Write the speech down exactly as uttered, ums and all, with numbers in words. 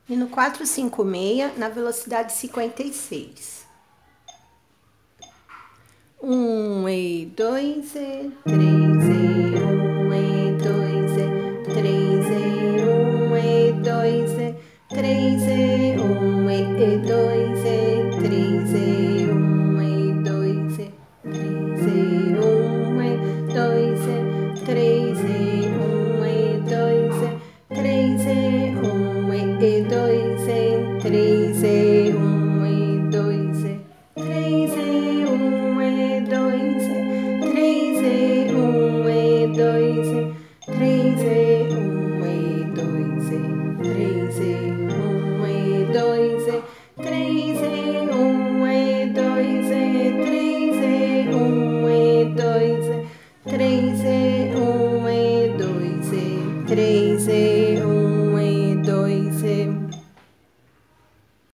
E no quatro, cinco, seis, na velocidade cinquenta e seis. Um e dois e três e um e dois e três e um e dois e três e um e dois e três e um e dois e três e um e dois e três e um e dois e três e um e dois e três e um e dois e três e um e dois e três e um e dois e três e um e dois e três e